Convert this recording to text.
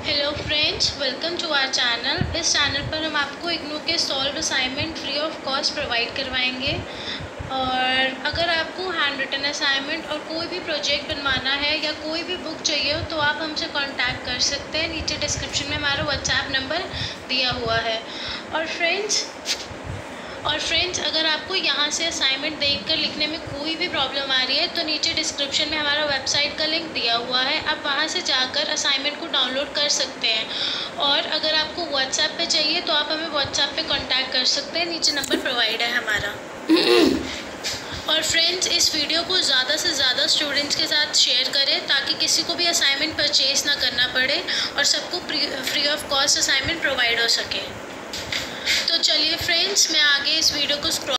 Hello friends, welcome to our channel. इस चैनल पर हम आपको इग्नू के solve assignment free of cost provide करवाएंगे। और अगर आपको हैंड रिटन असाइनमेंट और कोई भी प्रोजेक्ट बनवाना है या कोई भी बुक चाहिए हो तो आप हमसे कांटेक्ट कर सकते हैं। नीचे डिस्क्रिप्शन में हमारा व्हाट्सएप नंबर दिया हुआ है। और फ्रेंड्स अगर आपको यहाँ से असाइनमेंट देखकर लिखने में कोई भी प्रॉब्लम आ रही है तो नीचे डिस्क्रिप्शन में हमारा वेबसाइट का लिंक दिया हुआ है, आप वहाँ से जाकर असाइनमेंट को डाउनलोड कर सकते हैं। और अगर आपको व्हाट्सएप पे चाहिए तो आप हमें व्हाट्सएप पे कांटेक्ट कर सकते हैं, नीचे नंबर प्रोवाइड है हमारा। और फ्रेंड्स, इस वीडियो को ज़्यादा से ज़्यादा स्टूडेंट्स के साथ शेयर करें ताकि किसी को भी असाइनमेंट परचेज़ ना करना पड़े और सबको free of cost assignment provide हो सके। तो चलिए फ्रेंड्स, मैं आगे इस वीडियो को